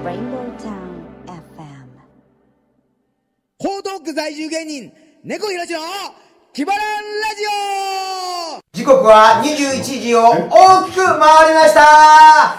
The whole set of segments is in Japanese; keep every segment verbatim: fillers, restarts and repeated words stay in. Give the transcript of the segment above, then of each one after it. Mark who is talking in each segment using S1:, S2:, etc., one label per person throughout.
S1: Rainbow Town エフエム。
S2: 江東区在住芸人猫ひろしのキバランラジオ。
S3: 時刻はにじゅういちじを大きく回りました。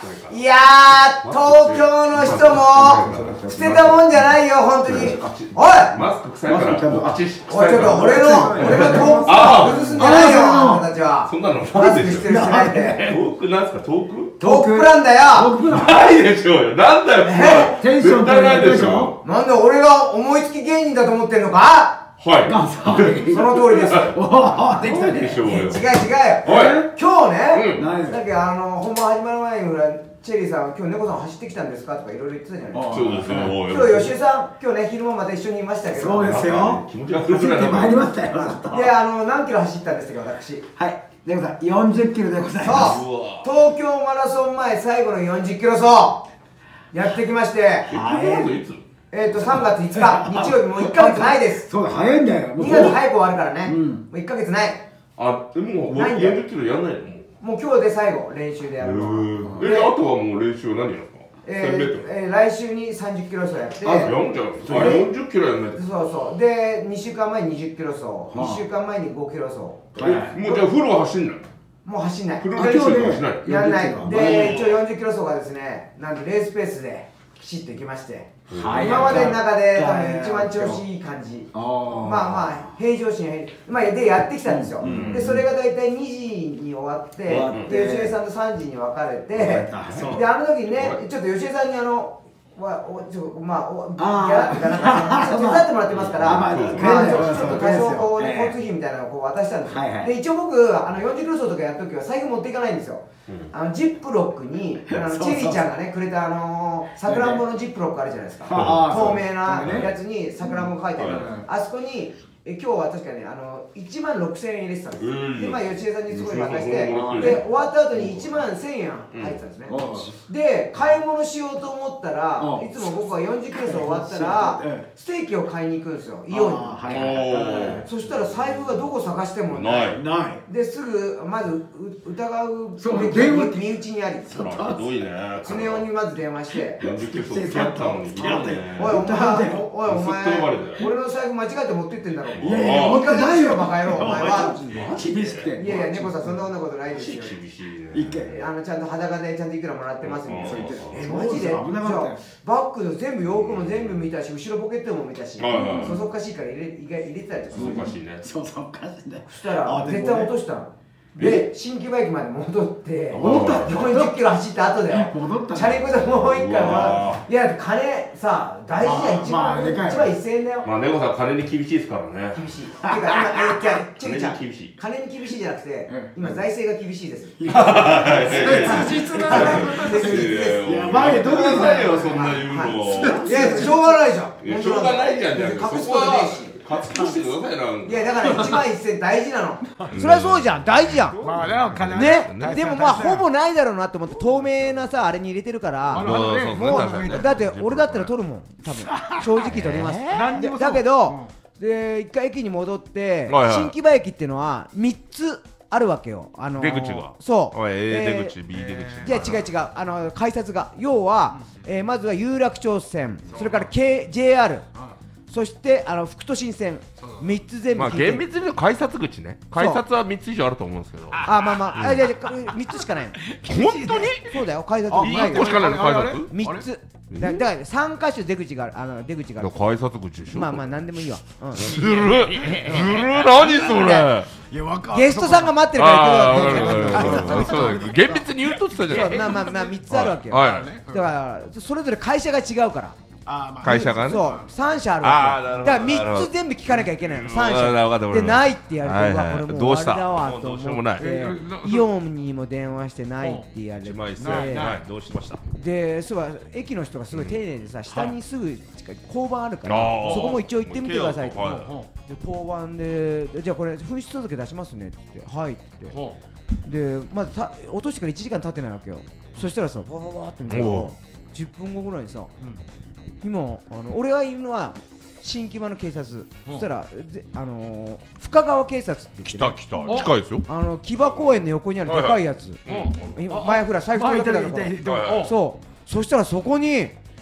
S3: いやー、東京の人も捨てたもんじゃないよ、本当に。おい
S4: マスク臭いからあっち。
S3: おい、ちょっと俺の俺のトーク崩すんじゃないよ、あんたたちは。
S4: そんなの
S3: マスクしてるしてないで。
S4: 遠くなんすか、遠く
S3: トークプランだよ。
S4: ないでしょうよ。なんだよ、
S5: テンション
S4: 絶対ないでしょ。
S3: なんで俺が思いつき芸人だと思ってんのか。
S4: はい。
S3: その通りです。
S5: できたね。
S4: でしょうよ。
S3: 違う違う。
S4: おい、
S3: 今日ね、
S5: 何
S3: だけどあの本番始まる前にチェリーさん、今日猫さん走ってきたんですかとかいろいろ言ってたじゃないですか。
S4: そうですよ。
S3: 今日吉江さん、今日ね昼間また一緒にいましたけど。
S5: そうですよ。
S4: 気持ちが
S5: 走ってまいりましたよ。
S3: で、あの何キロ走ったんですか私。
S5: はい。猫さんよんじゅっキロでございます。
S3: そう。東京マラソン前最後のよんじゅっキロ走やってきまして。
S4: いつ？
S3: えっとさんがついつか日曜日、もういっかげつないです。
S5: そうだ、早いんだよ。
S3: にがつ早く終わるからね。
S5: うん。
S3: もういっかげつない。
S4: あ、でももうよんじゅっキロやんないの？
S3: もう今日で最後練習でやるの。
S4: え、あとはもう練習は何やるの？
S3: えー、来週にさんじゅっキロ走やって、
S4: あ、やんじゃん。あ、よんじゅっキロやんないと。
S3: そうそうでにしゅうかんまえににじゅっキロ走、いっしゅうかんまえにごキロ走。
S4: もうじゃあフルは走んない？
S3: もう走んない。
S4: フル練習とかしない？
S3: やんない。で一応よんじゅっキロ走がですね、なんでレースペースできちっといきまして、今までの中で多分一番調子いい感じ。まあまあ平常心、まあでやってきたんですよ。でそれが大体にじに終わって、で吉江さんとさんじに分かれて、であの時にね、ちょっと吉江さんにあのはちょっとまあおギャラってかなんか手伝ってもらってますから、まあちょっと多少こう交通費みたいなのをこう渡したんですよ。で一応僕あのよんじゅっキロ走とかやるときは財布持っていかないんですよ。あのジップロックにあのチェリーちゃんがねくれたあのさくらんぼのジップロックあるじゃないですか。透明なやつにさくらんぼ書いてある。あそこにえ今日は確かねあのいちまんろくせんえん入れてたんですよ。でまあ吉江さんにすごい渡して、で終わった後にいちまんせんえん入ってたんですね。で買い物しようと思ったら、いつも僕はよんじゅっキロ走終わったらステーキを買いに行くんですよ、イオンに。そしたら財布がどこ探してもないないですぐまず疑うべきは身内にあり、
S4: すごいね。
S3: 常雄にまず電話して「
S4: よんじゅっキロ走使ったのにいやね。
S3: おいお前おいお前俺の財布間違えて持ってってんだろ。
S5: いやいや、
S3: もう一回ないよバカ野郎お前は。
S5: 厳しくて。
S3: いやいや猫さんそんなことないですよ。
S4: 厳しいね。
S5: 一回
S3: あのちゃんと裸でちゃんといくらもらってますみたいな。
S5: そう言って
S3: えマジで？じゃあバッグの全部洋服も全部見たし後ろポケットも見たし、そそっかしいから入れ入れてたりとか。
S4: そそっかしいね。
S5: そうそうおかしいね。
S3: そしたら絶対落としたの。で新木場駅まで戻って戻ったよんじゅっキロ走った後だよ。戻ったチャリンコでもう一回はいや金さ大事じゃん。一番一番一千円だよ。
S4: まあ猫さん金に厳しいですからね。
S3: 厳しい。てか今えじゃあチェリちゃん
S4: 厳しい。
S3: 金に厳しいじゃなくて今財政が厳しいです。
S5: 実なやばいどう
S4: なさいよそんな言うの。
S3: いやしょうがないじゃん。
S4: しょうがないじゃん。
S3: 隠すことねえし。
S4: 勝ち越してくださいな。
S3: いやだからいちまんせんえん大事なの。そりゃそうじゃん、大事じゃん。
S5: まあね、金
S3: ね、でもまあほぼないだろうなと思って透明なさあれに入れてるから、もうだって俺だったら取るもん多分正直取ります。だけどで一回駅に戻って新木場駅っていうのはみっつあるわけよ。あの
S4: 出口が
S3: そう
S4: A 出口 B 出口。
S3: いや違う違うあの改札が要はまずは有楽町線、それから ジェイアール、そしてあの副都心線みっつ全部。
S4: まあ厳密に言うと改札口ね。改札はみっつ以上あると思うんですけど。
S3: あまあまあ、いやいやみっつしかないの。
S4: 本当に？
S3: そうだよ、改札
S4: いっこしかないの改札？
S3: みっつ。だからさんかしょ出口がある、あの出口がある。
S4: 改札口でしょ。
S3: まあまあなんでもいいわ。
S4: ずるずる何それ。
S3: ゲストさんが待ってるから
S4: そうだ厳密に言うとって言ったじゃない。
S3: まあまあまあみっつあるわけよ。だからそれぞれ会社が違うから。
S4: 会社がね。
S3: そうさんしゃあるわけ。だからみっつ全部聞かなきゃいけないの。さんしゃでないってやると、これもう終わりだわと思ってイオンにも電話してないってやれて、
S4: どうしました？
S3: でそうは駅の人がすごい丁寧でさ、下にすぐ交番あるからそこも一応行ってみてくださいって。で交番でじゃあこれ紛失届出しますねって言ってはいって言って、でまず落としてからいちじかん経ってないわけよ。そしたらさバババーって見たらじゅっぷんごぐらいにさ、今あの俺がいるのは新木場の警察、そしたらあの深川警察って言って、
S4: 来た来た近いですよ。
S3: あの木場公園の横にあるでかいやつ、前ほら財布取りだけだから、そうそしたらそこに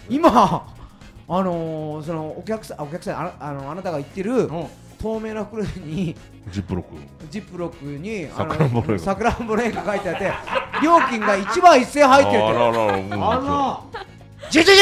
S2: 今あのー、そのお客さんお客さんああのあなたが言ってる透明な袋に
S4: ジップロック
S2: ジップロックに
S4: さくらんぼの絵が
S2: さくらんぼの絵が書いてあって料金がいちまんせんえん入ってるって
S4: あらららもう
S2: ジェジェジ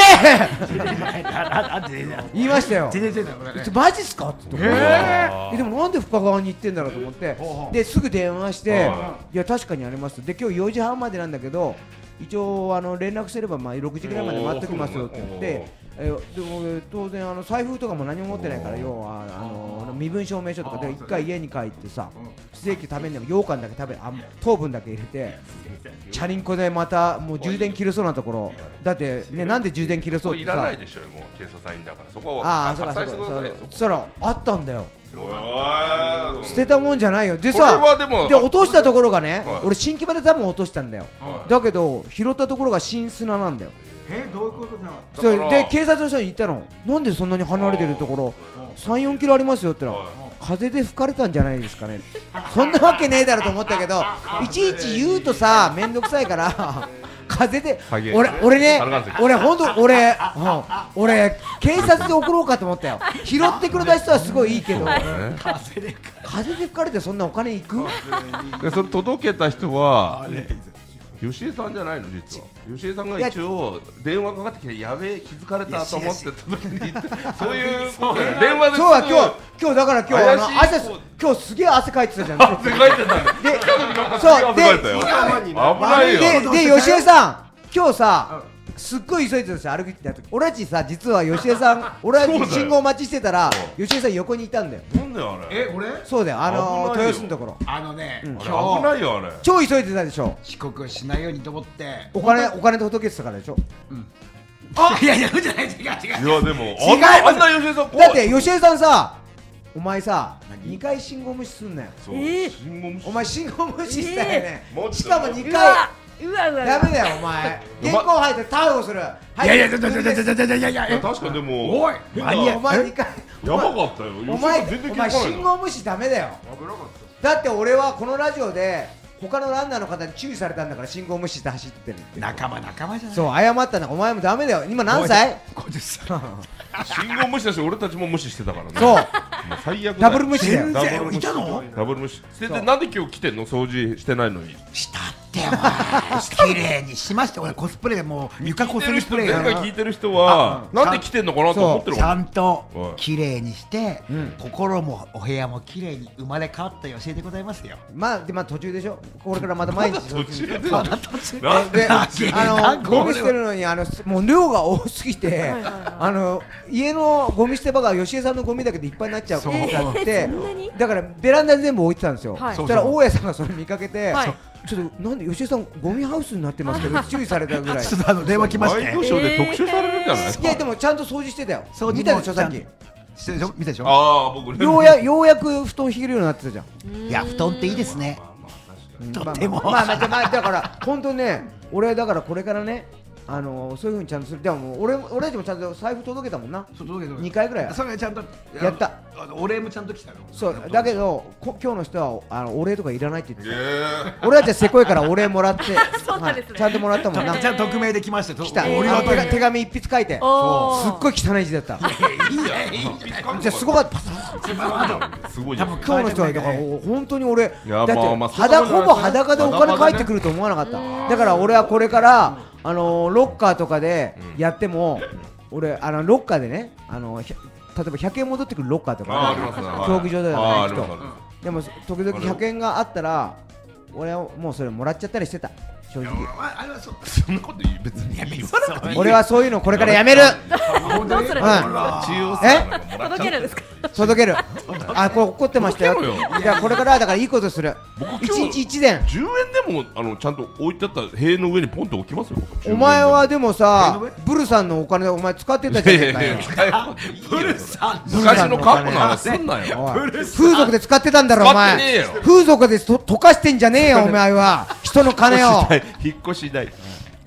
S2: ェ言いましたよマジっすかって言ってえでもなんで深川に行ってんだろうと思ってですぐ電話していや確かにありますで今日よじはんまでなんだけど一応あの連絡すればまあろくじぐらいまで待っておきますよって言ってえでも当然あの財布とかも何も持ってないから要はあの身分証明書とかで一回家に帰ってさステーキ食べんでも羊羹だけ食べあ糖分だけ入れてチャリンコでまたもう充電切れそうなところだってねなんで充電切れそうってさ
S4: いらないでしょもう警察員だからそこ
S2: ああそうかそうかそしたらあったんだよ捨てたもんじゃないよでさで落としたところがね俺新木場で多分落としたんだよだけど拾ったところが新砂なんだよ
S5: えどういうことだ
S2: それで警察の人に言ったのなんでそんなに離れてるところさん、よんキロありますよって言ったら風で吹かれたんじゃないですかねそんなわけねえだろと思ったけどいちいち言うとさめんどくさいから風で俺俺ね俺ほんと俺、うん、俺警察で送ろうかと思ったよ拾ってくれた人はすごいいいけど風で吹かれてそんなお金いく
S4: でそれ届けた人は吉江さんじゃないの実は吉江さんが一応電話かかってきてやべえ気づかれたと思って届けに行ってそういう電話で
S2: そうは今日今日だから今日あの汗今日すげえ汗かいてたじゃん
S4: 汗かいてたん
S2: でそうで
S4: 危ないよ
S2: でで吉江さん今日さすっごい急いでたんですよ歩きた時俺たちさ実は吉江さん俺たち信号待ちしてたら吉江さん横にいたんだよ
S4: なんであれ
S5: え俺
S2: そうだよあの豊洲のところ
S5: あのね
S4: 危
S5: 今日
S4: ないよあれ
S2: 超急いでたでしょ
S5: 遅刻しないようにと思って
S2: お金お金届けてたからでしょ
S5: あいやいやじゃない違う違う
S4: いやでもあんなあんな吉江さん怖い
S2: だって吉江さんさお前さにかい信号無視すんなよ
S4: 信号無視
S2: お前信号無視したよね
S4: え
S2: しかもにかい
S6: うわうわ
S2: ダメだよお前現行犯で逮捕する
S5: いやいやいやいやいやいやいやいや
S4: 確かにでも
S5: おい
S2: お前にかい
S4: やばかったよ
S2: お前
S4: 全然
S2: お前
S4: 気づかない
S2: 信号無視ダメだよだって俺はこのラジオで他のランナーの方に注意されたんだから信号無視して走ってるって
S5: 仲間仲間じゃない
S2: そう謝ったんだお前もダメだよ今何歳
S5: ごじゅっさい
S4: 信号無視だし俺たちも無視してたからね
S2: そう
S4: もう最悪だ
S2: ダブル無視だよ
S4: ダブル無視
S5: いたの
S4: ダブル無視ででなんで今日来てんの掃除してないのに
S5: したってお前綺麗にしました俺コスプレでもう床こすりスプレー
S4: 前回聞いてる人はなんで来てんのかなと思ってる
S5: ちゃん
S4: もん
S5: と綺麗にして
S2: うん
S5: 心もお部屋も綺麗に生まれ変わったよ教えてございますよ
S2: まあでまあ途中でしょこれからまた毎日
S4: 途中で
S5: まだ途中
S4: なんで
S2: であのゴミ捨てるのにあのもう量が多すぎてあの家のゴミ捨て場が吉江さんのゴミだけでいっぱいになっちゃうからってあって
S6: そんなに
S2: だからベランダに全部置いてたんですよ
S6: はい
S2: そしたら大家さんがそれ見かけて
S6: はい
S2: ちょっとなんで吉江さんゴミハウスになってますけど注意されたぐらい
S5: ちょっとあの電話来まして
S4: ワイドショーで特集されるんじゃないですか
S2: いやでもちゃんと掃除してたよ
S5: 掃除も
S2: 見たでしょさっき
S5: してるでしょ見たでしょ
S4: ああ僕ね
S2: ようやようやく布団引けるようになってたじゃん
S5: いや布団っていいですねとっても
S2: まあまあまあまあだから本当にね俺だからこれからねあのそういう風にちゃんとするでももう俺俺たちもちゃんと財布届けたもんな
S5: そう届けて
S2: にかいぐらい
S5: それちゃんと
S2: やった
S5: あのお礼もちゃんと来たよ
S2: そうだけどこ今日の人はあのお礼とかいらないって言って
S4: え
S2: た俺たちはせこいからお礼もらって
S6: そうなんですね
S2: はいちゃんともらったもんな
S5: ちゃんと匿名で来ました
S2: 来たあ
S5: 俺は
S2: の手が手紙一筆書いて
S6: おー
S2: すっごい汚い字だった
S5: いいじゃんいいじゃん
S2: じゃあすごかった
S4: すごいじゃん
S2: 今日の人はだから本当に俺
S4: いや
S2: だって
S4: まあまあ
S2: 裸ほぼ裸でお金
S4: 裸でね
S2: 返ってくると思わなかっただから俺はこれからあのロッカーとかでやっても俺あのロッカーでねあのひゃ例えばひゃくえん戻ってくるロッカーと
S4: あ
S2: か
S4: ありますね
S2: 競技場で
S4: あ
S2: はない人
S4: ありますありま
S2: でも時々ひゃくえんがあったら俺はもうそれもらっちゃったりしてた正直
S5: ああれはそう
S4: すそんなこと言う別にやめよ
S2: 俺はそういうのこれからやめる
S6: どうするんです
S2: うん
S6: か
S4: 中央
S2: え
S4: さんなんかもらっちゃって
S6: 届けるんですか
S2: 届けるあこれ怒ってましたよ
S4: 届けろよ
S2: いやこれからだからいいことする
S4: 僕
S2: 一
S4: 今日
S2: 日一電
S4: じゅうえんでもあのちゃんと置いてあった塀の上にポンと置きますよ僕
S2: お前はでもさ
S5: えの上
S2: ブルさんのお金お前使ってたじゃ
S4: いやい
S2: ねえかよ
S4: やいや使えなくていいよ
S5: ブルさん
S4: 昔の過去の話すんなよ
S2: おい風俗で使ってたんだろお前
S4: 使ってねえよ
S2: 風俗でと溶かしてんじゃねえよお前は人の金を
S4: 引っ越し代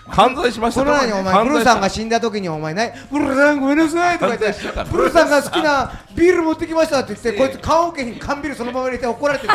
S4: 犯罪しました
S2: その前にお前ブルーさんが死んだ時にお前ねブルーさんごめんなさいとか言ってブルーさんが好きなビール持ってきましたって言ってこいつ棺桶に缶ビールそのまま入れて怒られてて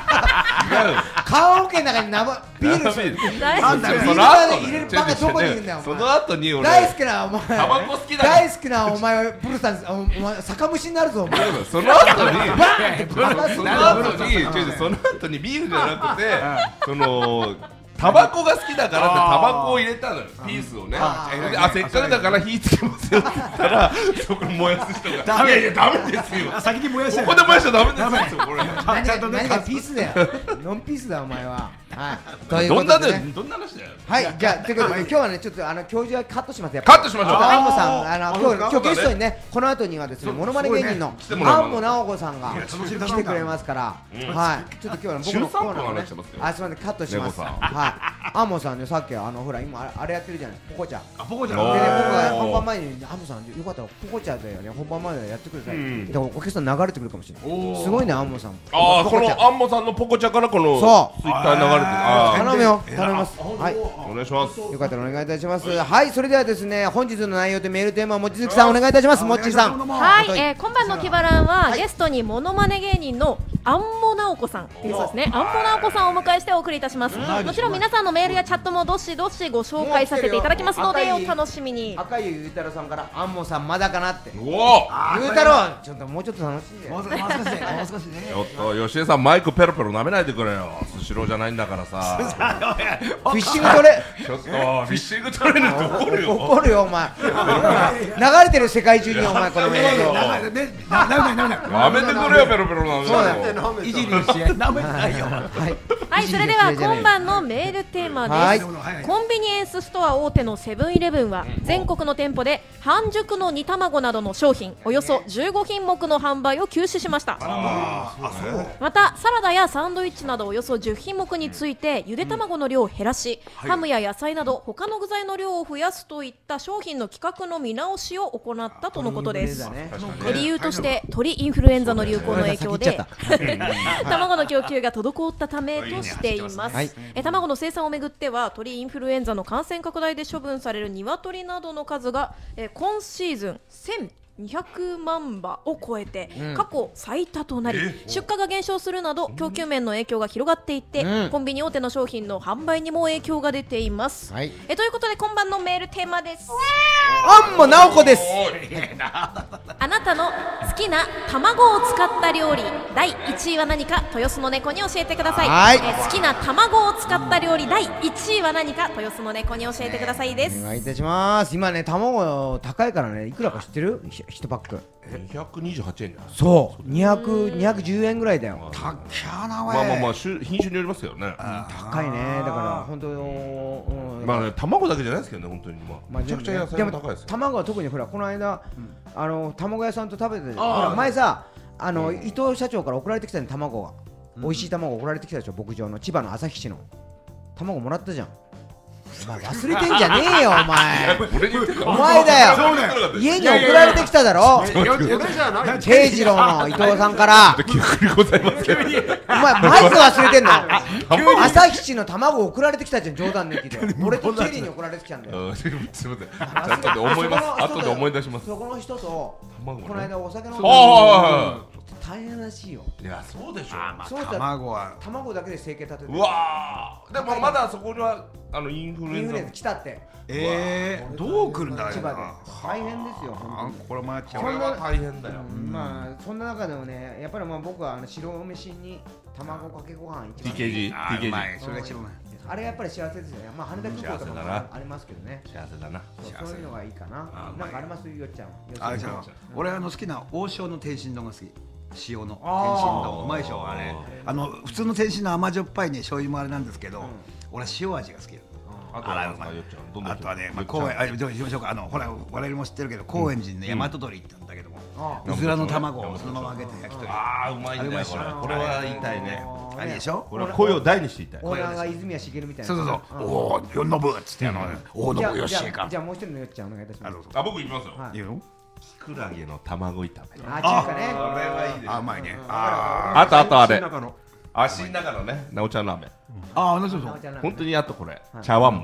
S2: 棺桶の中に生ビール
S4: ビール
S2: なんだビール入れるバカどこにいるんだよ
S4: その後に俺
S2: 大好きなお前
S4: タバコ好きだ
S2: 大好きなお前ブルーさんお前酒蒸しになるぞお前
S4: その後にその後にその後にビールじゃなくてそのタバコが好きだからってタバコを入れたのよピースをねあせっかくだから火つけますよって言ったらそこに燃やす人がいやいやダメですよ
S5: 先に燃やし
S4: ここで燃やしちゃダメですよこれ
S2: 何が何がピースだよノンピースだお前ははい
S4: どんなでどんな話だよ
S2: はいじゃあということで今日はねちょっとあの教授はカットしますよ
S4: カットしましょう
S2: アンモさんあの今日今日ゲストにねこの後にはですねモノマネ芸人のアンモ直子さんが来てくれますからはいちょっと今日は僕のコーナーのねあすみませんカットしますはいアンモさんねさっきあのほら今あれやってるじゃないポコちゃん
S5: あポコちゃん
S2: でね僕が本番前にアンモさんよかったらポコちゃんだよね本番前でやってくださいでお客さん流れてくるかもしれないすごいねアンモさん
S4: ああこのアンモさんのポコちゃんからこの
S2: そう
S4: ツイッターに流れてあ
S2: 頼むよ頼みますはい
S4: お願いします
S2: よかったらお願いいたしますはいそれではですね本日の内容でメールテーマをもちづきさんお願いいたしますもっちーさん
S6: はい、えー、今晩のキバランはゲストにモノマネ芸人のアンモナオコさんっていうそうですねアンモナオコさんをお迎えしてお送りいたしますもちろん皆さんのメールやチャットもどしどしご紹介させていただきますのでお楽しみに
S2: 赤井ゆうたろうさんからアンモさんまだかなって
S4: うお
S2: ゆうたろうちょっともうちょっと楽しんで
S5: もう少しもう少しね
S4: ちょっと吉江さんマイクペロペロ舐めないでくれよスシローじゃないんだからさ
S2: フィッシングトレ
S4: ちょっとフィッシングトレーニング怒るよ
S2: 怒るよお前流れてる世界中にお前このメールを
S5: やめてくれよペロペロなんだよいじりしてなめないよ
S6: はいそれでは今晩のメールテーマですコンビニエンスストア大手のセブンイレブンは全国の店舗で半熟の煮卵などの商品およそじゅうごひんもくの販売を休止しましたまたサラダやサンドイッチなどおよそじゅっひんもくについてゆで卵の量を減らしハムや野菜など他の具材の量を増やすといった商品の企画の見直しを行ったとのことです理由として鳥インフルエンザの流行の影響で卵の供給が滞ったためとしています、はい、え卵の生産をめぐっては鳥インフルエンザの感染拡大で処分される鶏などの数がえ今シーズンせんにひゃくまんばを超えて過去最多となり、うん、出荷が減少するなど供給面の影響が広がっていて、うん、コンビニ大手の商品の販売にも影響が出ています、はい、えということで今晩のメールテーマです
S2: アンモナオコです
S6: あなたの好きな卵を使った料理だいいちいは何か豊洲の猫に教えてください、はい、え好きな卵を使った料理だいいちいは何か豊洲の猫に教えてくださいです
S2: お願いいたします今ね卵高いからねいくらか知ってるいちパック
S4: にひゃくにじゅうはちえんだ
S2: そうにひゃく、にひゃくじゅうえんぐらいだよ
S5: 高いな
S4: まあまあまあ品種によりますよね
S2: 高いねだから本当うん
S4: まあね卵だけじゃないですけどね本当にまあめちゃくちゃ野菜も高いです
S2: 卵は特にほらこの間あの卵屋さんと食べてたほら前さあの伊藤社長から送られてきたね卵が美味しい卵送られてきたでしょ牧場の千葉の旭市の卵もらったじゃんお前忘れてんじゃねえよお前お前だよ家に送られてきただろ慶次郎の伊藤さんから
S4: 記憶にございますけど
S2: お前マジで忘れてんの旭市の卵送られてきたじゃん冗談抜きで俺とチェリーに送られてきたんだよ
S4: すいません後で思います後で思い出します
S2: そこの人とこの間お酒飲んで大変らしいよ
S4: いやそうでしょ
S5: 卵は
S2: 卵だけで生計立てて
S4: うわでもまだそこにはあのインフルエンザ
S2: 来たって
S5: ええどう来るんだ
S2: 千葉で大変ですよ
S5: これもやっちゃう
S4: これは大変だよ
S2: まあそんな中でもねやっぱりまあ僕はあの白飯に卵かけご飯一番
S4: ティーケージー ティーケージー
S5: それが一番
S2: あれやっぱり幸せですよねまあ羽田空港とかもありますけどね
S4: 幸せだな
S2: そういうのがいいかななんかありますよっちゃん
S5: あじゃあ俺あの好きな王将の天津丼が好き塩の天津丼うまいでしょあれあの普通の天津の甘じょっぱいね醤油もあれなんですけど俺は塩味が好き
S4: あとはよっちゃん
S5: あとはね高円あじゃあ行きましょうかあのほら我々も知ってるけど高円寺の大和鳥行ったんだけどもうずらの卵をそのまま揚げて焼き鳥
S4: ああうまいんだよこれこれは言いたいね
S5: あれでしょ
S4: これ声を大にして言いたい
S2: オーナーが泉谷しげるみたいな
S5: そうそうそうおおよのぶっつってあの大野よしえか
S2: じゃあもう一人のよっちゃんお願いいたします
S4: あ僕行きますよ
S5: いいよ
S4: きくらげの卵炒め
S2: あ中華ね
S4: これはいいです
S5: あうまいね
S4: あとあとあれ足の中のねなおちゃんラーメン
S5: ああそうそう
S4: 本当にあとこれ茶碗蒸し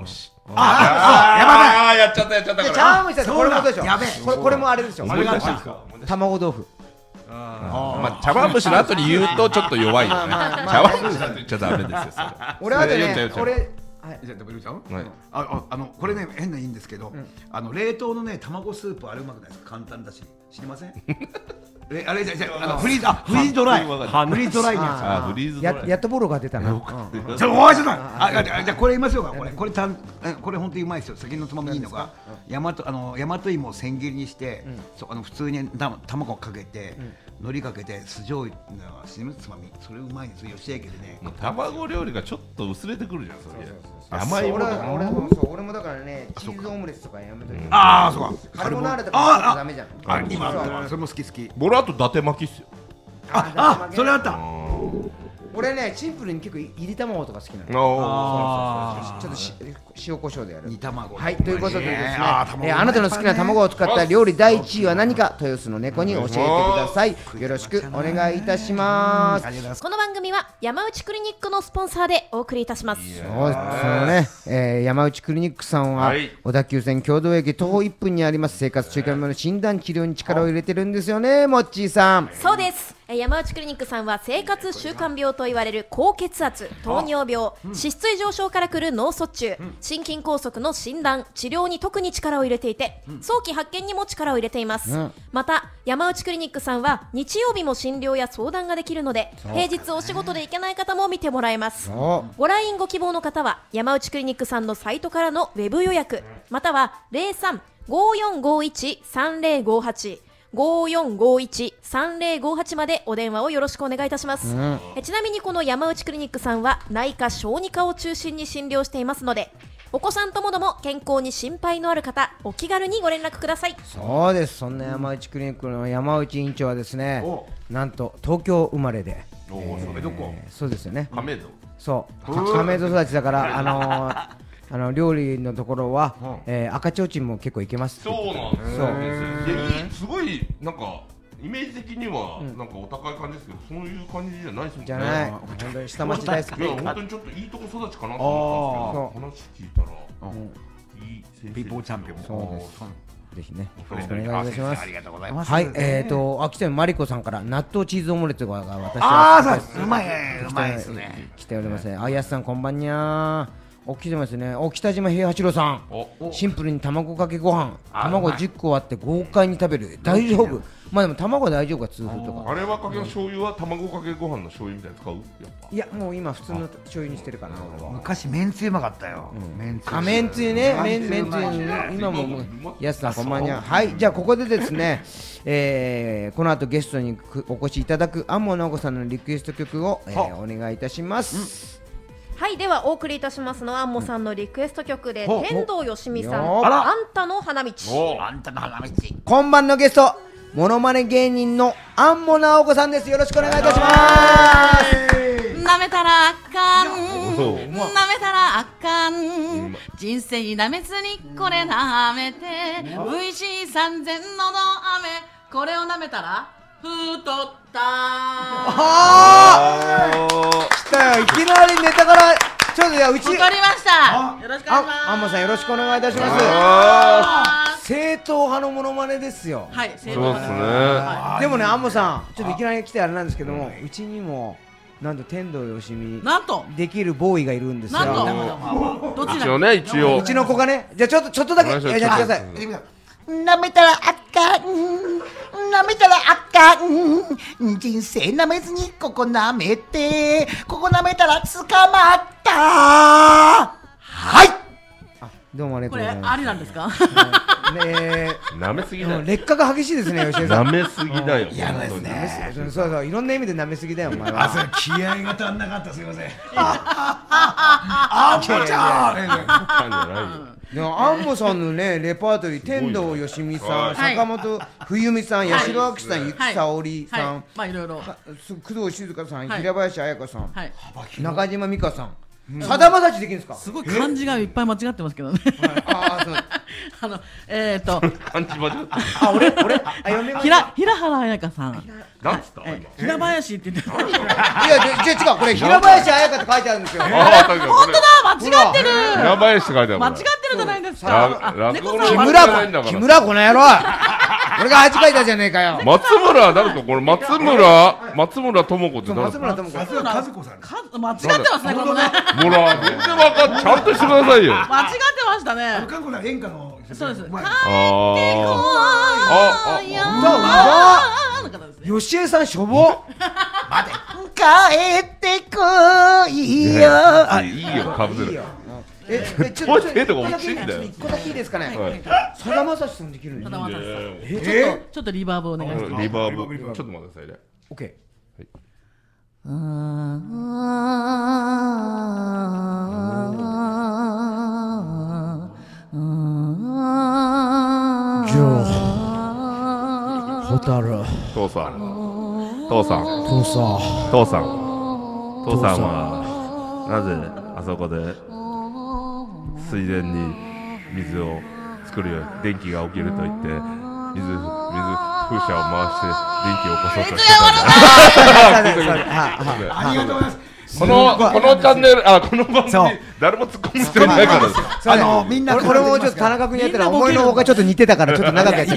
S4: ああやっちゃったやっちゃった
S2: で
S4: から
S2: 茶碗蒸しだとこれもそうでしょ。
S5: やべえ
S2: これこれもあれですよ。
S4: 思い出した
S2: 卵豆腐。
S4: まあ茶碗蒸しの後に言うとちょっと弱いよね茶碗蒸しだと言っちゃダメですよそれ
S2: 俺はね
S4: それ言っちゃう
S2: 俺
S5: はいじゃあ食べるちゃう
S4: はい
S5: あああのこれね変ないいんですけどあの冷凍のね卵スープあれうまくないですか簡単だし知りませんえあれじゃじゃあのフリーズあフリーズドライフリーズドライのやつ
S4: あフリーズドライ
S2: ややっとボロが出たな。
S5: ちょおいちょっとああじゃあじゃあこれ言いましょうかこれこれたんえこれ本当にうまいですよ先のつまみいいのが大和あの大和芋を千切りにしてそうあの普通にた卵かけて海苔かけて酢醤油のしめつまみそれうまいんですよ吉池でね
S4: 卵料理がちょっと薄れてくるじゃんそれ甘いも
S2: 俺
S4: の
S2: は俺もそう俺もだからねチーズオムレツとかやめといて。
S5: ああそうか
S2: カルボナーラとかダメじゃん。
S5: あ今
S2: そう
S5: それも好き好き
S4: 俺あと伊達巻きっすよ
S5: ああそれあった
S2: 俺ねシンプルに結構いり卵とか好きなの。
S4: あ
S2: ちょっとし塩コショウでやる。
S5: 煮卵
S2: はい、ということでですね、
S5: あー卵
S2: えーあなたの好きな卵を使った料理第一位は何か、豊洲の猫に教えてください。よろしくお願いいたします。
S5: ありがとうございます
S6: この番組は山内クリニックのスポンサーでお送りいたします。
S2: そうそのね、えー山内クリニックさんは、
S4: はい
S2: 小田急線共同駅徒歩いっぷんにあります生活習慣病の診断治療に力を入れてるんですよね、もっちーさん。
S6: そうです。えー山内クリニックさんは生活習慣病と言われる高血圧、糖尿病、脂質異常症からくる脳卒中、心筋梗塞の診断、治療に特に力を入れていて、早期発見にも力を入れています。
S2: うん
S6: また山内クリニックさんは日曜日も診療や相談ができるので、平日お仕事で行けない方も見てもらえます。
S2: そう
S6: ご来院ご希望の方は山内クリニックさんのサイトからのウェブ予約または ゼロさん ごーよんごーいち さんゼロごはち ごーよんごーいち さんゼロごはちまでお電話をよろしくお願いいたします、
S2: ん
S6: えちなみにこの山内クリニックさんは内科小児科を中心に診療していますのでお子さんともども健康に心配のある方お気軽にご連絡ください。
S2: そうです。そんな山内クリニックの山内院長はですね、なんと東京生まれで、
S4: おおそれどこ
S2: そうですよね。
S4: 亀戸
S2: そう亀戸育ちだからあのーあの料理のところは、えー赤ちょうちんも結構いけます。
S4: そうなんです
S2: そう
S4: いやいいすごいなんかイメージ的にはなんかお高い感じですけどそういう感じじゃないですもんね
S2: じゃない。本当に下町大好き。
S4: いや本当にちょっといいとこ育ちかなと思ったんですけど話聞いたらいい先生
S5: ピーポーチャンピオン
S2: そうですぜひね。よろしくお
S5: あ
S2: 願いいたします
S5: あ。りがとうございます
S2: はい、えーと秋田のマリコさんから納豆チーズオムレツが私
S5: あ
S2: は
S5: あそうですうまいねうまいですね
S2: 来ておりますね。あやすさんこんばんにゃー。お来てますね。お北島平八郎さん。
S4: お
S2: シンプルに卵かけご飯卵じゅっこ割って豪快に食べる大丈夫。まあでも卵は大丈夫か痛風とか。
S4: あれはかけの醤油は卵かけご飯の醤油みたいに使うやっぱ
S2: いやもう今普通の醤油にしてるかな俺は。
S5: 昔めんつゆうまかったよめんつゆ
S2: あめんつゆねめんめんつゆ今ももうやすさんこんばんにゃ。はいじゃあここでですねえーこの後ゲストにくお越しいただく安茂直子さんのリクエスト曲をえーお願いいたします。
S6: はいではお送りいたしますのは安茂さんのリクエスト曲で、
S2: ほう
S6: 天童よしみさん
S2: よ
S6: あらあんたの花道。
S4: お
S5: あんたの花道
S2: 今晩のゲストモノマネ芸人の安茂直子さんです。よろしくお願いいたします。
S7: なめたらあかん
S4: そう
S7: なめたらあかん人生なめずにこれなめて ブイシーさんぜん のど飴これをなめたら太った
S2: あー来たよいきなりネタからちょっといやうち
S7: わかりましたよろしくお願いします
S2: あ安茂さんよろしくお願いいたします。
S4: あ
S2: 正統派のモノマネですよ。
S7: はい正
S4: そうですね
S2: でもね安茂さんちょっといきなり来てあれなんですけどもうちにもなんと天童よしみ
S7: なんと
S2: できるボーイがいるんですよ。
S7: なんとどちら
S4: 一応ね一応
S2: うちの子がねじゃあちょっとちょっとだけ
S4: お願いします
S2: やってください。
S8: なめたらあかんなめたらあかん人生なめずにここなめてここなめたら捕まったはい
S2: どうもありが
S7: ことれ
S2: うございます。
S7: ありなんですか
S2: ね
S4: 舐めすぎだよ
S2: え劣化が激しいですね吉江さん。
S4: 舐めすぎだよ
S5: 嫌ですね
S2: そうそうそういろんな意味で舐めすぎだよお前は。
S5: あそれ気合が足んなかったすいませんあんもちゃん
S4: 感じゃないよ
S2: でも安茂さんのねレパートリー天童よしみさん、
S4: はい
S2: 坂本冬美さん、
S7: はい
S2: 八代亜紀さん、
S7: はい
S2: 由紀さおりさん、
S7: はいまあいろいろ
S2: かす工藤静香さん、
S7: はい
S2: 平林彩香さん、
S7: はい
S2: 中島美嘉さん、 さだまさしできるんですか。
S7: すごい漢字がいっぱい間違ってますけどね。
S2: ああ、そう。
S7: あのえっと
S4: 漢字間違って。
S2: あ、俺俺あ読みま
S7: ひら平原綾香さん。
S4: なんつった？
S7: 平林って言ってた。
S2: いや、じゃ違う、これ平林綾香って書いてあるんですよ。
S4: ああ、確かに。
S7: 本当だ、間違ってる。
S4: 平林って書いてある。
S7: 間違ってるじゃないですか。
S4: 落語の
S2: 木村木村この野郎。俺が恥かいたじゃねえかよ。
S4: 松村誰かこれ松村松村智子って誰？
S2: 松村智子。
S5: 和子さん。
S7: 間違ってますねこれね。
S4: ほら全然わかんちゃんとしてくださいよ。
S7: 間違ってましたね。
S5: 韓国の演歌の。
S7: そうです。
S4: あ
S2: ああ。吉江さんしょぼ。
S8: 待て。帰ってこいよ。
S4: あ、いいよかぶせる。
S2: え、ち
S4: ょっと手とか落ちんだよ。
S2: 一個だけいいですかね。さだまさしさんできるんです。
S7: さだまさしさん。ちょっとちょっとリバーブお願いします。
S4: リバーブ。ちょっと待ってくださいね。
S2: オッケー。じゃあ、ホタル。
S4: 父さん。父さん。
S2: 父さん。
S4: 父さん。父さんはなぜあそこで水田に水を作るよ電気が起きると言って水水風車を回して電気を起こそうとしてたんだ。
S5: ありがとうございます。
S4: このこのチャンネルあこの番組誰も突っ込んでないからです。
S5: あのみんな
S2: これもちょっと田中君にやったら思いのほかちょっと似てたからちょっと長くやっちゃった。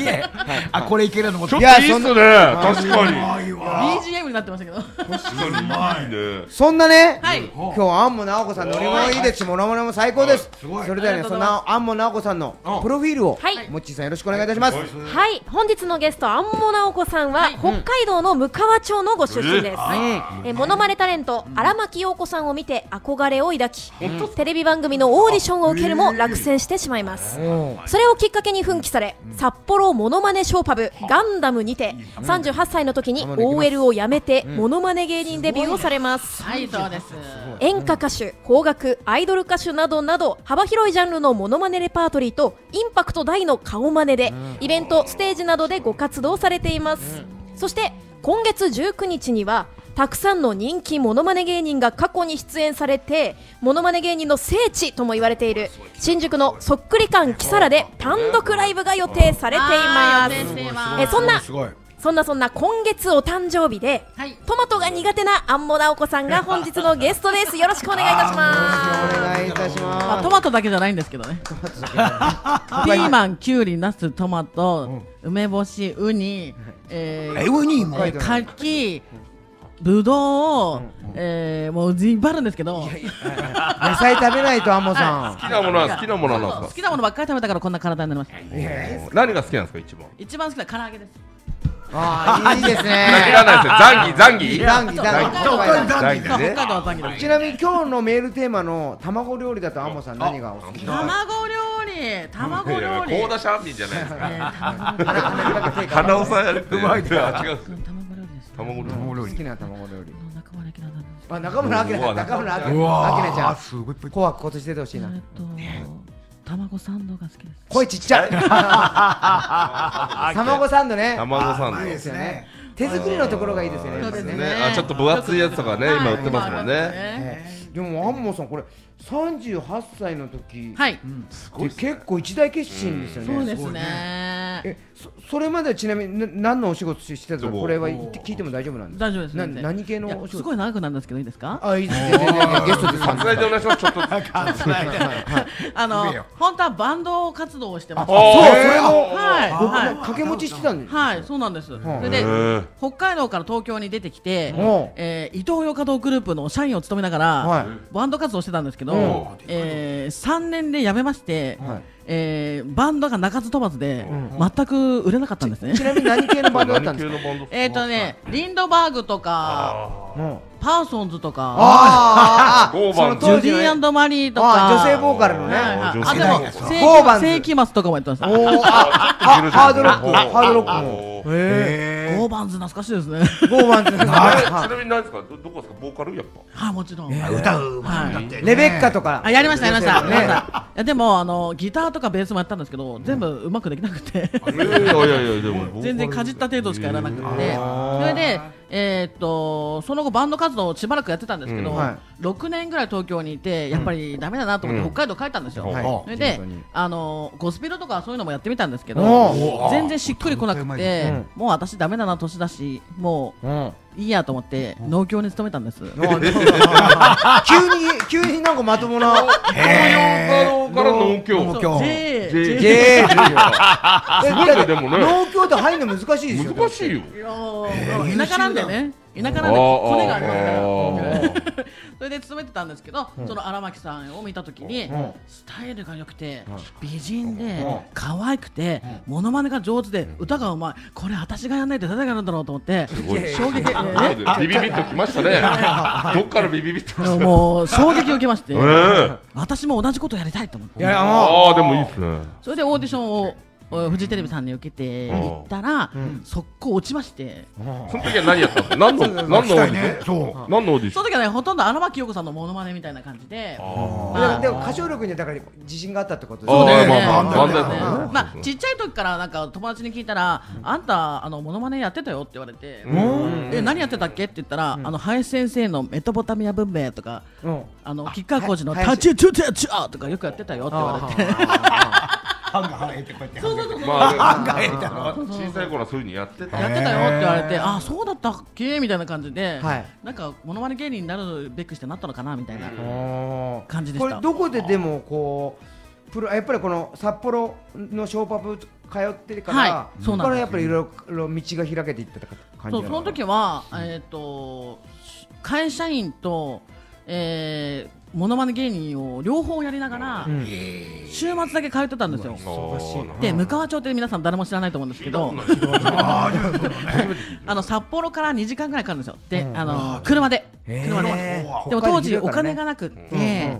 S5: あこれいけるのも
S4: ちょっといいっすね。確かに。
S7: ビージーエム になってましたけど。
S4: 確かにうまいね。
S2: そんなね、
S7: はい
S2: 今日は安茂直子さんノリもいいですしモノマネも最高です。それではねそんな安茂直子さんのプロフィールを
S6: はい
S2: もっちーさんよろしくお願いいたします。
S6: はい、本日のゲスト安茂直子さんは北海道のむかわ町のご出身です。えモノマネタレント荒牧陽子さんを見て憧れを抱き、テレビ番組のオーディションを受けるも落選してしまいます。それをきっかけに奮起され、札幌モノマネショーパブガンダムにてさんじゅうはっさいの時に オーエル を辞めてモノマネ芸人デビューをされます。
S7: はい、そうです。
S6: 演歌歌手、邦楽、アイドル歌手などなど幅広いジャンルのモノマネレパートリーとインパクト大の顔マネでイベント、ステージなどでご活動されています。そして今月じゅうくにちにはたくさんの人気モノマネ芸人が過去に出演されてモノマネ芸人の聖地とも言われている新宿のそっくり館キサラで単独ライブが予定されています。えそんなそんなそんな今月お誕生日で、はい、トマトが苦手な安茂直子さんが本日のゲストです。よろしくお願いいたします。
S2: お願いいたします。
S7: まあ、トマトだけじゃないんですけどね。ピーマン、キュウリ、ナス、トマト、梅干し、ウニ、えー、
S5: ウニも
S7: 柿、ぶどう、えー、もういっぱいあるんですけど
S2: 野菜食べないと安茂さん
S4: 好きなものは好きなものなんですか。
S7: 好きなものばっかり食べたからこんな体になりました。
S4: 何が好きなんですか一番。
S7: 一番好きな唐揚げです。
S2: ああいいですね。
S4: いらないですよ。ザンギザンギ
S2: ザンギザンギ。
S7: 北海道はザンギです。
S2: ちなみに今日のメールテーマの卵料理だと安茂さん何がお好きですか。
S7: 卵料理、卵料理。
S4: 高田シャンミンじゃないですか。鼻をさえるって。うまいって。違う。
S7: 卵料理です。
S4: 卵料理。
S2: 好きな卵料理。
S7: 中村明菜なんです。
S2: あ、中村明菜、中村明菜、明菜ちゃん。すごい。紅白今年出てほしいな。
S7: 卵サンドが好きです。
S2: 声ちっちゃい。卵サンドね。
S4: 卵サンド
S2: ですよね。手作りのところがいいですよね。
S7: そうですね。
S4: あ、ちょっと分厚いやつとかね、今売ってますもんね。
S2: でも安茂さんこれさんじゅうはっさいの時、
S7: はい。
S2: 結構一大決心ですよね。
S7: そうですね。
S2: え、それまでちなみに何のお仕事してたのかこれは聞いても大丈夫なんですか。
S7: 大丈夫です。
S2: 何系のお仕事。
S7: すごい長くなるんですけどいいですか。
S2: あ、いいですね。ゲストで
S4: 割愛でお願いします。ちょっと。
S7: あの本当はバンド活動をしてます。
S2: そう、それも
S7: はい
S2: 僕も掛け持ちしてたんです。
S7: はい、そうなんです。それで北海道から東京に出てきて、え伊東洋華堂グループの社員を務めながらバンド活動してたんですけど、えさんねんで辞めまして。えー、バンドが鳴かず飛ばずで、うん、全く売れなかったんですね。
S2: ちなみに何系のバンドだったんですか。
S7: えっとね、リンドバーグとかパーソンズとか
S2: あ
S7: あそのジュディー&マリーとか
S2: 女性ボーカルのね。
S7: あでも世紀末とかもやってました。
S2: ハードロックハードロックも
S7: ゴーバンズ懐かしいですね。
S2: ゴーバンズ。ち
S4: なみに何ですか。どこですか。ボーカルやっぱ。
S7: はい、もちろん。
S5: 歌う。
S2: レベッカとか。
S7: あ、やりましたやりました。いやでもあのギターとかベースもやったんですけど全部うまくできなくて。全然かじった程度しかやらなくて。それでえー、っとその後バンド活動をしばらくやってたんですけど、
S2: うんはい、
S7: ろくねんぐらい東京にいてやっぱりダメだなと思って北海道帰ったんですよ、うんはい、それであのゴスペルとかそういうのもやってみたんですけど全然しっくりこなくて、うん、もう私ダメだな年だしもう、うんいいやと思って農協に勤めたんです。急に
S2: 急になんかまともな
S4: 東洋から農協。
S2: 農協。
S7: J
S2: J。でもね。農協って入るの難しいですよ。
S4: 難しいよ。
S7: 田舎なんでね。田舎なんで骨がありますから。それで勤めてたんですけど、その荒牧さんを見たときにスタイルが良くて美人で可愛くてモノマネが上手で歌がうまい。これ私がやんないと誰がやるんだろうと思って衝撃。
S4: ビビビッときましたね。どっからビビビッと。
S7: もう衝撃を受けまして、私も同じことやりたいと思って。
S4: ああでもいいですね。
S7: それでオーディションをフジテレビさんに受けて行ったら速攻落ちまして。
S4: その時は何やったんですか。何の何のオーディション。何のオーディション。
S7: その時はねほとんど荒牧陽子さんのモノマネみたいな感じで。
S2: でも歌唱力にだから自信があったってことです
S7: ね。
S2: そうね。
S7: まあちっちゃい時からなんか友達に聞いたらあんたあのモノマネやってたよって言われて。え何やってたっけって言ったらあの林先生のメトポタミア文明とかあの吉川晃司のタチチュチュチュとかよくやってたよって言われて。
S5: ハンが生えてこうやって
S7: そうそうそう
S4: まあハンが生えたの小さい頃はそういうのやってた
S7: やってたよって言われてあそうだったっけみたいな感じでなんかモノマネ芸人になるべくしてなったのかなみたいな感じでした。
S2: これどこででもこうプロやっぱりこの札幌のショーパブ通ってるからそこからやっぱりいろいろ道が開けていった感じ。
S7: そうその時はえっと会社員とえーモノマネ芸人を両方やりながら、うん、週末だけ通ってたんですよ。で向川町って皆さん誰も知らないと思うんですけどあの札幌からにじかんぐらいかかるんですよ。で、うん、あの車で車ででも当時お金がなくって、うん、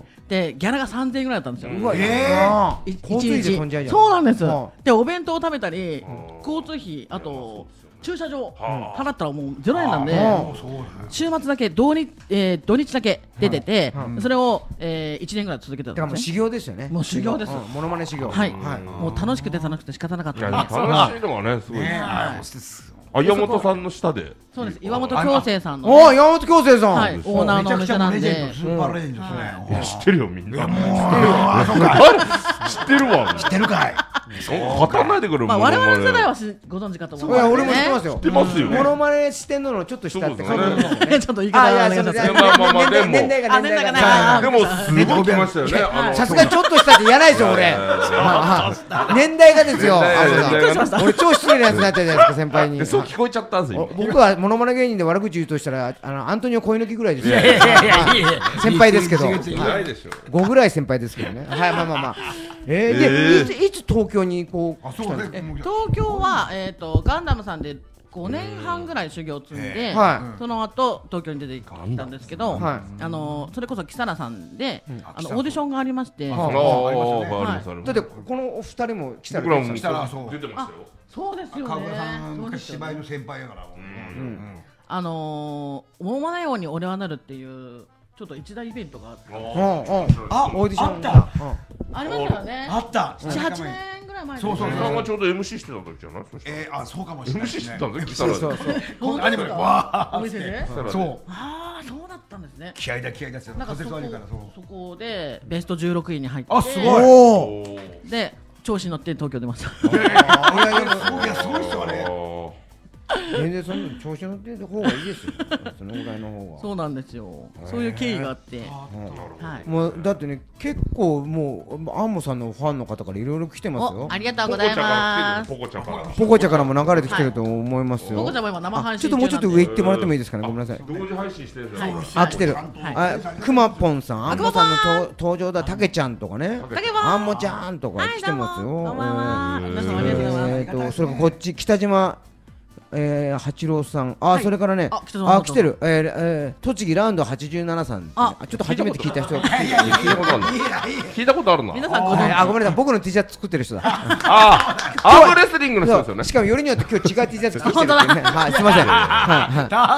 S7: でギャラがさんぜんえんぐらいだったんですよ。
S2: うわえー、
S7: いちにちそうなんです。でお弁当を食べたり交通費あと駐車場払ったらもうゼロえんなんで週末だけ土日、えー、土日だけ出ててそれを、えー、いちねんぐらい続けてたんですね。
S2: だからもう修行ですよね。
S7: もう修行です。
S2: モノマネ修行。
S7: はい。もう楽しくて楽しくて仕方なかった。
S4: 楽しいのがねすごい。あ岩本さんの下で。
S7: そうです。岩本京生さんの。
S2: おお岩本京生さん。
S7: はい。オーナーのお店なんで。
S5: スーパーレジェンドですね。
S4: 知ってるよみんな。知ってるわ。
S5: 知ってるかい。
S4: 語らないでくれ。
S7: まあ我々世代はご存知かと思う。いや
S2: 俺も知ってますよ。
S4: 知ってますよ。
S2: モノマネしてんののちょっと下って感じ。
S7: ちょっと言い方がお願いします。
S4: まあまあまあでも
S2: 年代が年代が
S4: でもすごい来ましたよね。
S2: さすがにちょっと下って言わないですよ俺。年代がですよ。俺超失礼なやつになっちゃうじゃないですか先輩に。
S4: そう聞こえちゃったんですよ。
S2: 僕はモノマネ芸人で悪口言うとしたらあのアントニオ恋抜きぐらいですよ。先輩ですけど。ごぐらい先輩ですけどね。はいまあまあまあ。えー、でいついつ東京にこう来たんですか。
S7: 東京はえっとガンダムさんでごねんはんぐらい修行を積んでその後東京に出てきたんですけどあのそれこそキサラさんであのオーディションがありまして。だって
S2: このお二人もキサラ
S4: 出てましたよ。
S7: そうですよね。
S5: 川村さん昔芝居の先輩やから。
S7: あのー、モノマネ王に俺はなるっていうちょっと一大イベントがあって、
S2: あ、オーディション
S7: ありましたよね。
S5: あった。
S7: ななはちねんぐらい前。
S5: そうそうそう。
S4: さんがちょうど エムシー してた時じゃない？
S5: えー、あ、そうかもしれない。
S4: エムシー してたんだよ。そうそう
S7: そう。アニメわー。お店で？
S5: そう。
S7: ああ、そうだったんですね。
S5: 気合だ気合だって。なんかそこ
S7: そこでベストじゅうろくいに入って。
S5: あ、すご
S7: い。で調子に乗って東京出ました。
S5: いやいやすごいっすよね。
S2: 全然その調子乗ってる方がいいですよ。そのぐらいの方が。
S7: そうなんですよ。そういう経緯があって、
S2: はい。もうだってね結構もうアンモさんのファンの方からいろいろ来てますよ。
S6: ありがとうございます。
S4: ポコちゃんから。
S2: ポコちゃんからも流れてきてると思いますよ。
S7: ポコちゃんも今生配信
S2: 中なんで。ちょっともうちょっと上行ってもらってもいいですかね。ごめんなさい。
S4: 同時配信してるんですよ。
S2: あ来てる。あくまぽんさん、アンモさんの登場だたけちゃんとかね。アンモちゃんとか来てますよ。
S7: こんばんは。皆様ありがとうございます。
S2: えっとそれからこっち北島。えー、八郎さん、あ、はい、それからね、あ、来てる、えーえー、栃木ラウンドはちじゅうななさん、あ、ちょっと初めて聞いた人、
S4: 聞いたことあるの、聞いたことあるの、
S7: 皆さんご
S2: あ、ごめんなさい、僕の T シャツ作ってる人だ。
S4: あ、アームレスリングの人ですよね。
S2: しかもよりによって今日違う T シャツ着てるってね、はい、すみません。はい、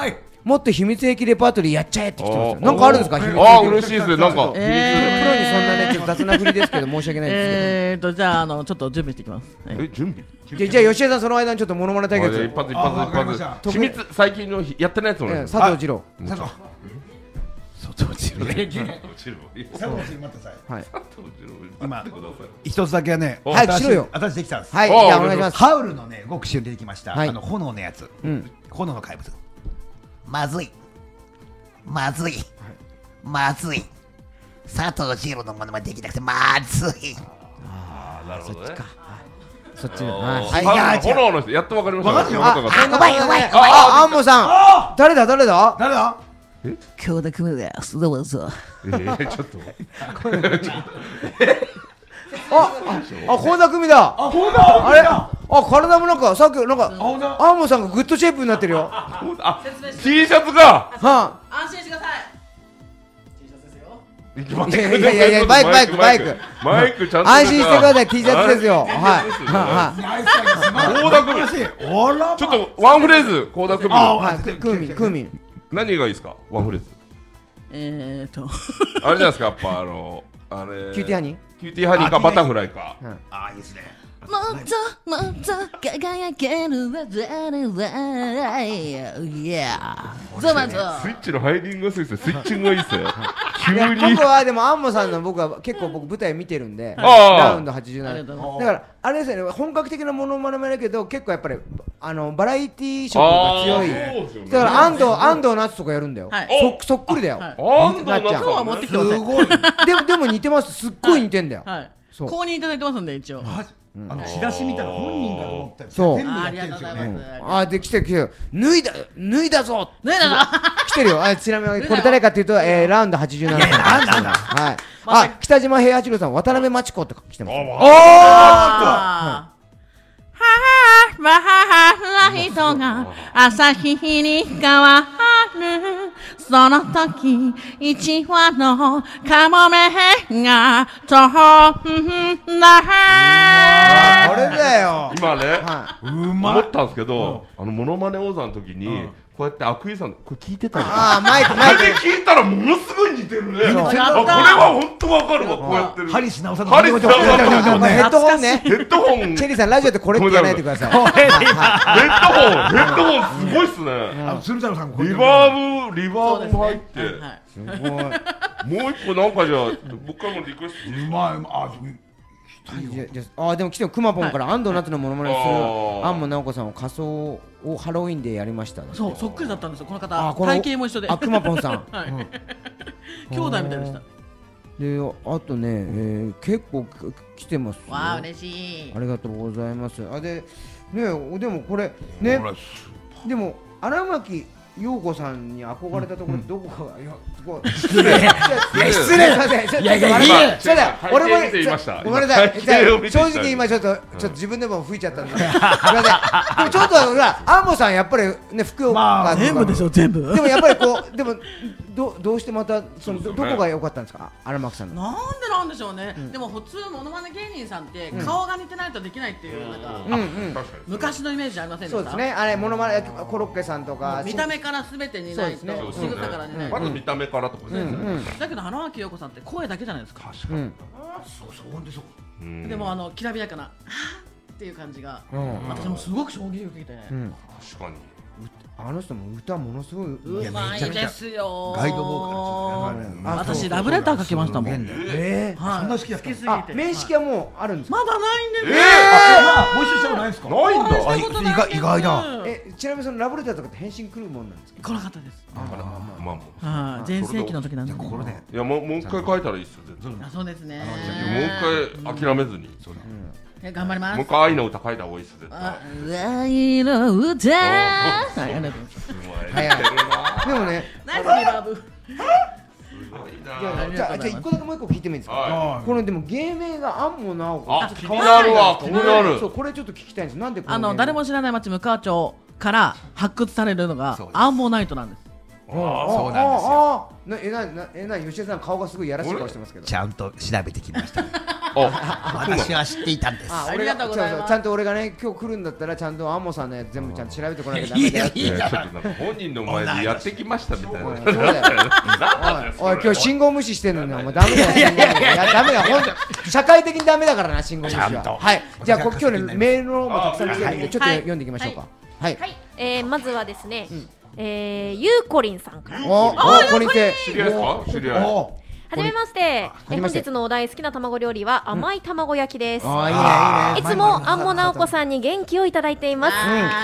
S2: もっと秘密兵器レパートリーやっちゃえって来てますよ。なんかあるんですか？秘密兵器。
S4: ああ嬉しいですね。なんか
S2: プロにそんなねちょっと雑な振りですけど申し訳ないですけど。
S7: えーとじゃああのちょっと準備してきます。
S4: え準備？
S2: じゃあ吉江さんその間にちょっとモノマネ対決。
S4: 一発一発一発。秘密最近のやってないやつもね。
S2: 佐藤二郎。
S5: 佐藤。
S4: 佐藤二郎。
S5: 佐藤二郎。待ってください。
S2: はい。
S5: 今一つだけね。
S2: はいしろよ。
S5: 私できたんです。
S2: はい。じゃあお願いします。
S5: ハウルのね極主出てきました。あの炎のやつ。炎の怪物。
S8: まずいまずいまずい佐藤二郎のものまでできなくてまずい。
S4: ああなるほどね。
S2: そっちの。
S4: はい。炎の人やっとわかりました。
S8: あ、ごめんごめん。
S2: あ、アンモさん。誰だ誰だ？
S5: 誰だ？
S8: え？京田君です。どうぞ。
S4: ええちょっと。
S2: あ、あ、倖田來未だ。
S5: あ、倖田。
S2: あれ？あ、体もなんかさっきなんかアンモさんがグッドシェイプになってるよ。
S4: あ、T シャツか。
S2: は
S7: あ。安心してください。T シャツですよ。
S2: いやいやいやいやバイクバイクバイク。
S4: マイクちゃんと。
S2: 安心してください T シャツですよ。はいはい。
S4: 倖田來未。ちょっとワンフレーズ倖田來未。
S2: はい。クーミンクーミン。
S4: 何がいいですか？ワンフレーズ。
S7: えーと。
S4: あれじゃないですかやっぱあのあれ。
S2: キューティーハニー？
S4: キューティーハニーかバタフライか。
S5: ああいいですね。
S6: もっともっと輝けるわ我々いやゾマゾ
S4: スイッチのハイディングがすごいですよ。スイッチングがいいですよ。急
S2: に僕はでもアンモさんの僕は結構僕舞台見てるんでラウンドはちじゅうななだからあれですよね本格的なものまねもだけど結構やっぱりあのバラエティー色が強いだから安藤安藤夏とかやるんだよそそっくりだよ
S4: 安藤夏
S7: は持ってきてます
S2: ごいでもでも似てますすっごい似てんだよ
S7: 公認いただいてますんで一応
S5: あのチラシ見たら本人かと思ったよ。
S2: そう。
S5: 全部やってるんですよね。
S2: あで来てる来てる脱いだ脱いだぞ。
S7: 脱いだぞ。
S2: 来てるよ。あちなみにこれ誰かっていうとえラウンドはちじゅうなな。なんなんだ。はい。あ北島平八郎さん渡辺真知子って来てます。おお。は
S6: はわははな人が朝日に変わるその時一羽のカモメが飛んだ
S2: これだよ
S4: 今ね思ったんですけどあのモノマネ王座の時にこうやって悪意さんこれ聞いてたの
S2: ああマイクマイク
S4: 聞いたらものすごい似てるねこれは本当わかるわこうやってる
S5: ハリス直さん
S4: ハリス直さん
S2: ヘッドホンね
S4: ヘッドホン
S2: チェリーさんラジオってこれって言わないでください
S4: ヘッドホンヘッドホンすごいっすね
S5: 鶴太郎さん
S4: リバーブリバーブも入ってすごいもう一個なんかじゃあ僕からもリクエスト
S5: うまいあ
S2: あでも来てるくまぽんから安藤夏のモノマネをする安門直子さんを仮装をハロウィンでやりました
S7: そうそっくりだったんですよこの方体型も一緒で
S2: あくまぽんさん
S7: 兄弟みたいでした
S2: であとね結構来てます
S7: わあ嬉しい
S2: ありがとうございますあでねでもこれねでも荒牧陽子さんに憧れたところどこかがいやすごい失礼いや失礼させいやいやいやそうだ俺もごめんなさい正直今ちょっとちょっと自分でも吹いちゃったんでごめんなさいでもちょっとほらアンモさんやっぱりね福岡
S7: 全部でしょ全部
S2: でもやっぱりこうでもどどうしてまたそのどこが良かったんですか荒牧さんの
S7: なんでなんでしょうねでも普通モノマネ芸人さんって顔が似てないとできないっていうなんか昔のイメージありませんでした
S2: そうですねあれモノマネコロッケさんとか
S7: 見た目からすべてにないと仕草からにない
S4: まず見た目からとかね
S7: だけど荒牧陽子さんって声だけじゃないですか
S4: 確かに
S5: そうそうでしょ
S7: でもあのきらびやかなっていう感じが私もすごく衝撃を受けて
S4: 確かに
S2: あの人も歌ものすごいう
S7: まいですよ
S5: ガイドボーカルですよね
S7: 私ラブレター書きましたもん
S2: え
S5: そんな好きだった
S2: あ面識はもうあるんですか
S7: まだないんです
S2: え
S5: ご一緒したことないんですか
S4: ないんだ
S5: 意外意外だ
S2: えちなみにそのラブレターとかって返信来るもんなんですか
S7: 来なかったです
S4: まあま
S7: あ全盛期の時なんで
S5: これね
S4: いやもうもう一回書いたらいいっすよ
S7: そうですね
S4: もう一回諦めずに
S7: 頑張ります
S4: もう一回愛の歌書いた方がいいっす絶対
S6: 愛の歌
S7: はいありがとうございます
S2: でもね
S7: ナイスリバーブ
S2: じゃあ一個だけもう一個聞いてもいいですかこのでも芸名が安門直子
S4: あ気になるわ気になる
S2: そうこれちょっと聞きたいんですなんで
S7: あの誰も知らない町向川町から発掘されるのがアンモナイトなんです
S5: そうなんですよ
S2: えななえな吉田さん顔がすごいやらしい顔してますけど
S5: ちゃんと調べてきました
S8: 私は知っていたんです。
S2: あ、
S7: ありがとうございます。
S2: ちゃんと俺がね今日来るんだったらちゃんとアンモさんのやつ全部ちゃんと調べてこなきゃダメだよって。
S4: ちょっとなんか本人の前でやってきましたみたいな。
S2: そうだよ。おいおい今日信号無視してんのにお前ダメだよ。信号無視いやダメだ本当社会的にダメだからな信号無視は。はい。じゃあこ今日ねメールの方もたくさん来てるんでちょっと読んでいきましょうか。はい。
S6: えーまずはですね、えーゆうこりんさんから。
S2: おおこりんて
S4: 知り合いですか？知り合い。
S6: はじめまして。え本日のお題好きな卵料理は甘い卵焼きです。
S2: あいいねいいね。
S6: いつもアンモナオコさんに元気をいただいています。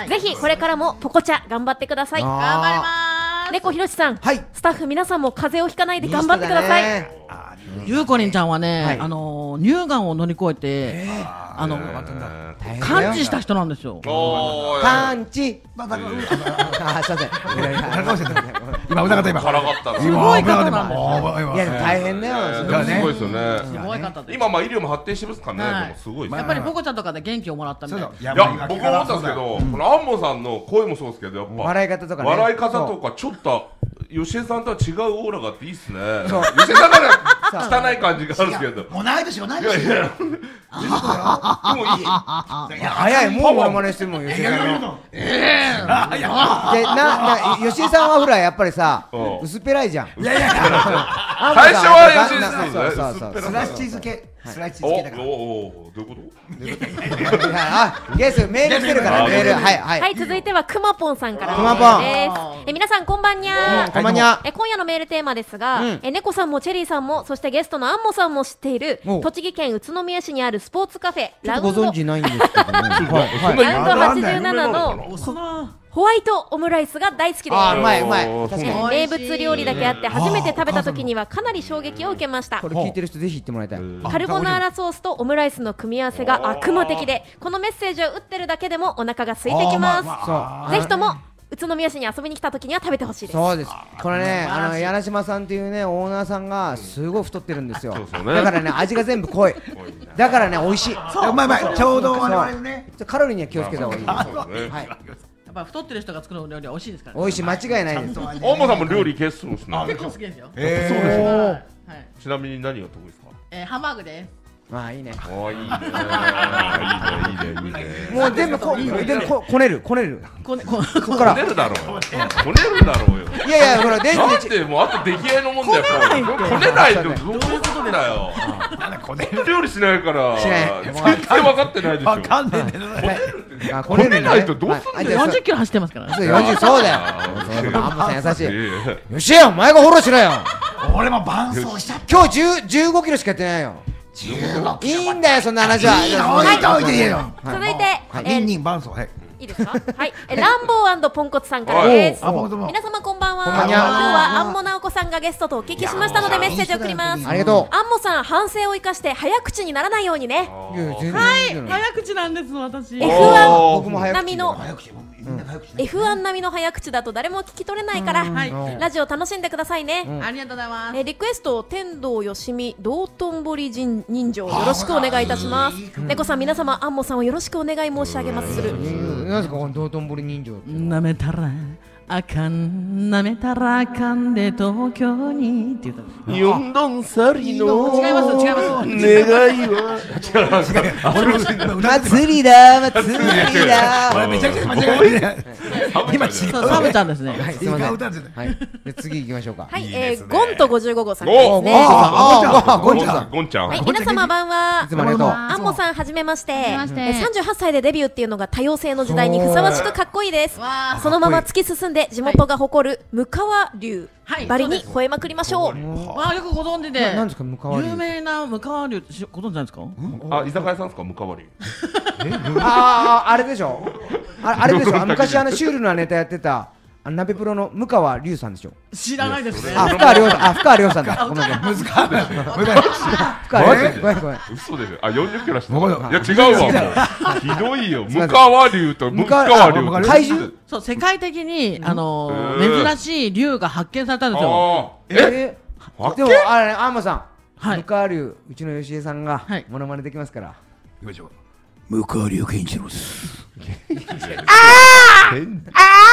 S6: ぜひこれからもポコチャ頑張ってください。
S7: 頑張ります。
S6: 猫ひろしさん、
S2: はい
S6: スタッフ皆さんも風邪をひかないで頑張ってください。
S7: ゆうこりんちゃんはね、
S2: はい
S7: あのー乳がんを乗り越えて、あの完治した人なんですよ。
S4: おー
S2: パンチ。
S8: まあだから
S2: あすいません。
S8: 今歌った今
S4: 腹がったな。
S7: すごい方なんですよ。
S2: いや大変だよ。
S4: でもすごいですよ
S7: す
S4: ね。
S7: ごい方です。
S4: 今まあ医療も発展してますからね。
S7: はい
S4: でもすごいですね。
S7: やっぱりポコちゃんとかで元気をもらったみたいな。
S4: いや僕も思ったんですけど、このアンモさんの声もそうですけどやっぱ
S2: 笑い方とかね。
S4: 笑い方とかちょっと吉江さんとは違うオーラがあっていいっすね。吉江さんから汚い感じがあるんですけど。
S8: 同い年同い
S4: いや
S8: 年
S4: いや。でもいい。
S2: 早いもうモノマネしてるもん吉江さんの。でなな吉江さんはほらやっぱりさ薄っぺらいじゃん。
S8: いやいや
S4: 最初は吉江さん
S2: そうそうそう。
S8: スライスチーズ系スライスチー
S4: お
S8: ズ系だから
S4: おおどういうこと？
S2: あゲスメール来てるからメールはいは。
S6: はいい続いてはくまぽんさんから
S2: くまぽん
S6: です。え皆さんこんばんにゃー。
S2: こんばんにゃ。
S6: え今夜のメールテーマですが、
S2: うん
S6: え猫さんもチェリーさんもそしてゲストのアンモさんも知っている
S2: お
S6: 栃木県宇都宮市にあるスポーツカフェ
S2: ちょっとご
S6: ラウンド
S2: 存知ないんですけどね。はい
S6: ラウンドはちじゅうななの
S7: おそな。
S6: ホワイトオムライスが大好きです。
S2: あうまいうまい。
S4: おー
S2: 確かに
S6: 名物料理だけあって初めて食べた時にはかなり衝撃を受けました
S2: こ。れ聞いてる人ぜひ言ってもらいたい。
S6: カルボナーラソースとオムライスの組み合わせが悪魔的でこのメッセージを打ってるだけでもお腹が空いてきます。
S2: そう
S6: ぜひとも宇都宮市に遊びに来た時には食べてほしいです。
S2: そうです。これね、あの柳島さんっていうねオーナーさんがすごい太ってるんですよ。
S4: そうそうね
S2: だからね味が全部濃い。だからね美味しい。
S8: うまいうまいちょうど我々のね
S2: カロリーには気をつけた方がいいです。
S4: そうですね。
S2: はい。
S7: やっぱ太ってる人が作る料理は美味しいですからね。
S2: 美味しい間違いないです。
S4: アンモさんも料理結構ですね。
S7: 結構好きですよ。
S8: え
S7: はい。
S4: ちなみに何が得意ですか？
S7: えーハンバーグです。
S2: まあいいね。
S4: ああいいね。いいねいいねいいね。
S2: もう全部こ全部ここねるこねる。
S7: こねこ
S2: ここから。
S4: こねるだろうよ。こねるだろうよ。
S2: いやいやほら電
S4: なん
S2: 気で
S4: てもうあと出来合いのもんだよ。こねないとどういうことだよ。
S8: こね
S4: 料理しないから
S2: しない
S4: 全然分かってないでしょ。
S8: わかんねえんだよ
S2: あ
S4: こねないとどうすんのよ。
S2: はいじゃあ
S7: よんじゅっキロ走ってますから。
S2: そうよんじゅうそうだよ。
S4: あー
S2: そうそうアンモさん優しい。
S4: いやいや
S2: よしやお前がフォローしろよ。
S8: 俺も伴走しちゃった
S2: 今日じゅうじゅうごキロしかやってないよ。いいんだよそんな話は。
S8: いいの置いといていいよ
S6: 続いて、
S2: はい
S6: えー
S8: ニンニン伴走はい
S6: いいですか？はいえランボーポンコツさんからです。
S8: あ、僕も
S6: 皆様こんばんは。
S2: こんばんにゃ
S6: 今日はアンモナオコさんがゲストとお聞きしましたのでメッセージを送ります。
S2: ありがと
S6: アンモさん反省を生かして早口にならないようにね。
S2: う。いやいや全然いいじゃない。
S7: 早口なんです私。
S6: エフワン
S2: 僕も早口
S6: 並みの
S8: 早口みんな早口ね
S6: エフワン 並みの早口だと誰も聞き取れないから
S7: はい。
S6: ラジオ楽しんでくださいね。
S7: ありがとうございます。
S6: えリクエスト天童よしみ道頓堀人人情よろしくお願いいたします。猫さん皆様アンモさんをよろしくお願い申し上げまする。
S2: なんですかこの道頓堀人情って。
S7: なめたらあかんなめたらあかんで東京にって言ったんです。
S4: よんどんさりの
S7: 違います違います。
S4: 願いは
S2: 祭りだ祭りだ。
S8: めちゃくちゃ間違えた今違う
S7: そうサブちゃんですね。
S2: はいすみません。
S8: 歌ってた
S2: はいで次行きましょうか。
S6: はい、えー、ゴンとごじゅうご号さんです
S4: お
S6: ね。
S2: ああゴンちゃん。
S4: ゴンちゃん
S6: はい、皆様晩は。
S2: いつもありがとう。
S6: アンモさんはじめまして。え
S9: まして
S6: ーさんじゅうはっさいでデビューっていうのが多様性の時代にふさわしくかっこいいです。
S7: わ
S6: そのまま突き進んで地元が誇る向川流
S7: はい
S6: バリに吠えまくりましょう。
S7: ーわあよくご存知で。
S2: ななんですか向川流
S7: 有名な向川流ってしご存知なんですか？
S4: あ居酒屋さんですか向川流
S2: あああれでしょ。ああれでしょ。昔あのシュールなネタやってたあの鍋プロの向川龍さんでしょ。
S7: 知らないですね。
S2: あ深川亮さんあ深川亮さんだ。ごめんごめん。
S8: 難かった
S2: 深川亮ごめんごめん。
S4: 嘘でしょあよんじゅっキロ走って
S8: ごめん
S4: いや違うわもうひどいよ向川流と向川流
S2: 川怪獣
S7: そう世界的にあの
S4: へ
S7: ー
S4: ー
S7: 珍しい竜が発見されたんですよ。
S4: あーえ
S2: えでもあれアンモさん
S7: はい
S2: 向川流うちの吉江さんが
S7: はい
S2: モノマネできますから。
S8: 行きましょう向川流健一郎です
S4: 変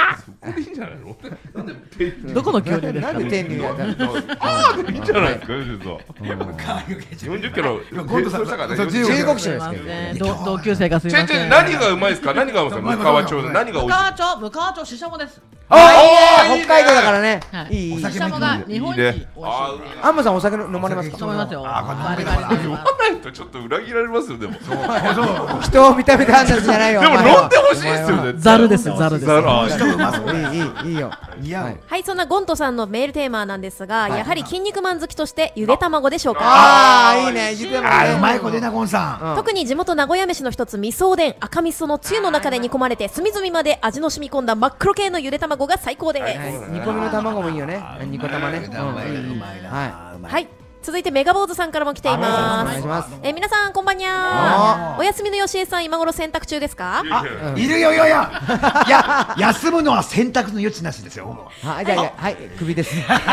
S4: これいいんじゃないの？なんで
S7: どこの恐竜ですか？
S2: なんで天竜やったの？
S4: ああでいいんじゃないですか？よんじゅっキロゴンドさんしたからね。
S2: 中国人ですけどね。
S7: 同級生がすみません。
S4: 何がうまいですか？何がうまいですか？向川町で何が美味しい？
S7: 向川町、向川町ししゃもです。
S2: ああ、北海道だからね。いい。
S7: ししゃもが日本一美味しい。
S2: アンマさんお酒飲まれますか？
S7: 飲みますよ。バリバリ飲みます。
S4: 飲まないとちょっと裏切られますよでも。
S2: 人を見た目で判断じゃないよ。
S4: でも飲んでほしいですよね。
S7: ザルですザルです。
S2: いいいいいいよ。
S6: はい、そんなゴントさんのメールテーマなんですが、やはり筋肉マン好きとしてゆで卵でしょうか。
S2: ああいいね。ゆで卵。
S5: うまい子でなゴンさ
S6: ん。特に地元名古屋飯の一つ味噌おでん、赤味噌のつゆの中で煮込まれて隅々まで味の染み込んだ真っ黒系のゆで卵が最高です。
S2: 煮込みの卵もいいよね。煮込玉ね。
S6: はい。続いてメガ坊主さんからも来ています。え皆さんこんばんにゃー。お休みのよしえさん今頃洗濯中ですか？
S5: いるよいやいやいや休むのは洗濯の余地なしですよ。
S2: はいじゃあはい首です。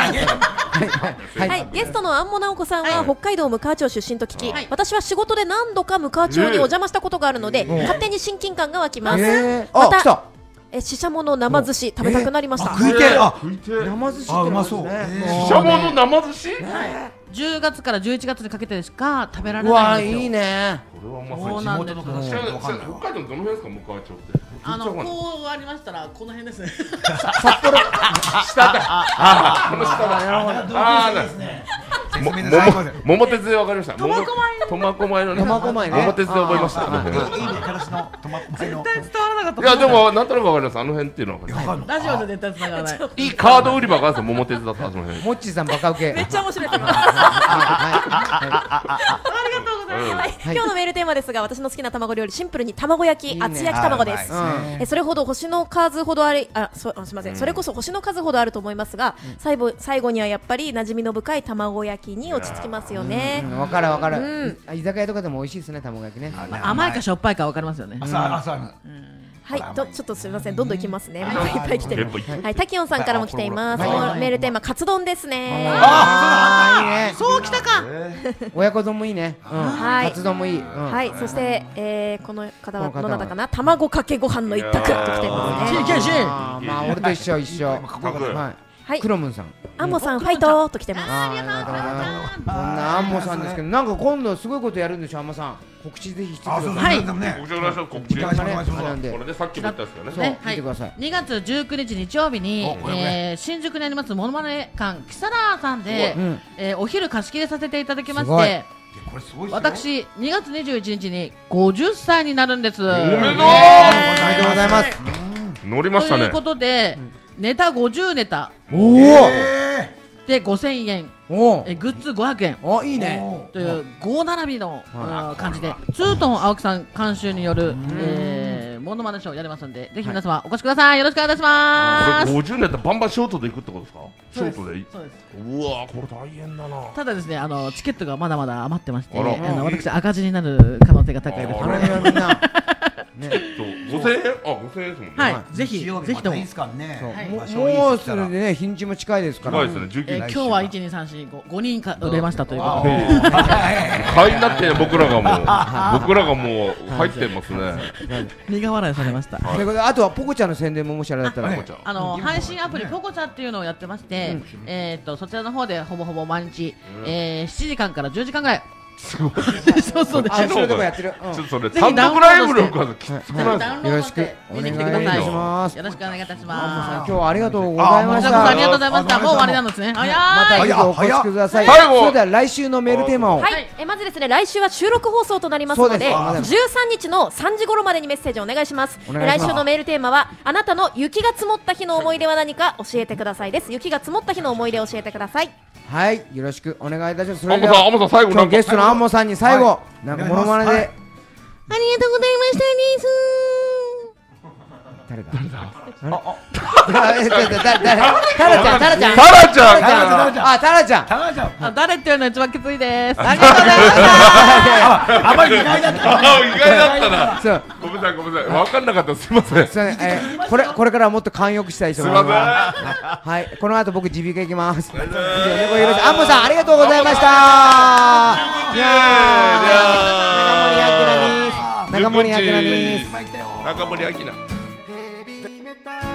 S6: はいゲストの安茂直子さんは北海道向川町出身と聞き、私は仕事で何度か向川町にお邪魔したことがあるので勝手に親近感が湧きます。またえししゃもの生寿司食べたくなりました。
S5: 食いてあ
S2: 生寿司
S5: あうまそう。
S4: ししゃもの生寿司？
S7: じゅうがつからじゅういちがつにかけてしか食べられ
S2: うわ
S7: ないんですよ。
S2: いいね。
S4: これはま
S7: そうなんです。
S4: 北海道どの辺ですか向川町って？
S7: あのこうありましたらこの辺ですね。
S2: 札幌
S4: 下だ。ああこの下だ。ああですね。桃鉄でわかりました。苫小牧のね。
S2: 苫小牧ね。
S4: 桃鉄で覚えました。
S5: いいねカラスの苫小牧の。
S7: 絶対伝わらなかった。
S4: いやでもなんとなくわかります。あの辺っていうのは。
S7: ラジオで絶対繋がらない。
S4: いいカード売り場があるんですよ。桃鉄だったその辺。
S2: モッチーさんバカウケ。
S6: めっちゃ面白いと思います。ありがとうございます。今日のメールテーマですが、私の好きな卵料理シンプルに卵焼き、厚焼き卵です。えそれほど星の数ほどあり、あ、そすみません。それこそ星の数ほどあると思いますが、最後最後にはやっぱり馴染みの深い卵焼きに落ち着きますよね。
S2: わかるわかる。居酒屋とかでも美味しいですね卵焼きね。
S7: 甘いかしょっぱいかわかりますよね。
S6: はい、とちょっとすみません、どんどんいきますね。いっぱい来てる。はい、タキオンさんからも来ています。メールテーマカツ丼ですね。
S2: ああいいね。
S7: そうきたか。
S2: 親子丼もいいね。
S6: はい。
S2: カツ丼もいい。
S6: はい、そしてえこの方はどなたかな、卵かけご飯の一択と来てますね。
S2: まあ俺と一緒一緒。はい。クロムンさん。
S6: アンモさんファイトと来てます。
S2: ありがとうございます。こんなアンモさんですけど、なんか今度すごいことやるんでしょ、アンモさん。告知ぜひしてください。
S7: はい。
S4: 告知お願いします。告知。これでさっきも言ったんですよね。
S2: そう、見てください。
S7: にがつじゅうくにち日曜日に新宿にありますモノマネ館キサラさんでお昼貸し切りさせていただきまして、私にがつにじゅういちにちにごじゅっさいになるんです。おめでとう
S2: ございます。
S4: 乗りましたね。
S7: ということで。ネタごじゅうネタでごせんえん、えグッズごひゃくえん
S2: おいいね
S7: というご並びの感じでツートン青木さん監修によるモノマネショーやりますので、ぜひ皆様お越しください。よろしくお願いします。
S4: ごじゅうネタバンバンショートで行くってことですか？ショートで。
S7: そうです。
S4: うわこれ大変だな。
S7: ただですね、あのチケットがまだまだ余ってまして、あの私赤字になる可能性が高いです。
S2: これはみんな
S4: ね、ごせんえん、あ、ごせんえんですもんね。
S7: はい、ぜひ、ぜひとも。
S2: もうすぐでね、日にちも近いですから。
S4: 近いですね、
S7: 今日は一二三四五五人か売れましたということで。
S4: 買いになって僕らがもう、僕らがもう入ってますね。
S7: 苦笑いされました。
S2: ということで、あとはポコちゃんの宣伝ももしあれだったら。
S7: あの配信アプリポコチャっていうのをやってまして、えっとそちらの方でほぼほぼ毎日しちじかんからじゅうじかんぐらい。
S4: すごい。
S7: そうそうです。
S2: あ、それでもやってる。
S4: ちょっとそれ単独ライブの数きつくないです
S2: か？よろしくお願いします。
S7: よろしくお願いいたします。
S2: 今日はありがとうございました。
S7: ありがとうございました。もう終わりなんですね。早い。
S2: またぜひお越しください。それでは来週のメールテーマを。
S6: はい。えまずですね、来週は収録放送となりますので、じゅうさんにちのさんじ頃までにメッセージお願いします。来週のメールテーマはあなたの雪が積もった日の思い出は何か教えてくださいです。雪が積もった日の思い出を教えてください。
S2: はい、よろしくお願いいたします。
S4: アンモさん、アンモさん最後
S2: 今日ゲストのアンモさんに最後なんかモノマネで。ありがとう
S6: ございましたです。
S2: 誰だ？誰だ？誰？タラちゃん、タラちゃん。
S4: タラちゃん。
S2: あ、タラちゃん。
S5: タラちゃん。
S7: 誰っていうの一番きついです。
S2: ありがとうございました。
S5: あまり意外だった。
S4: 意外だったな。そう。ごめんなさい、ごめんなさい。分かんなかった。すみません。
S2: すみません。え、これこれからはもっと寛容したいと思います。
S4: すみま
S2: せん。はい。この後僕耳鼻科行きます。アンモさんありがとうございました。いやー。中森明菜です。
S4: 中森明菜です。中森明菜。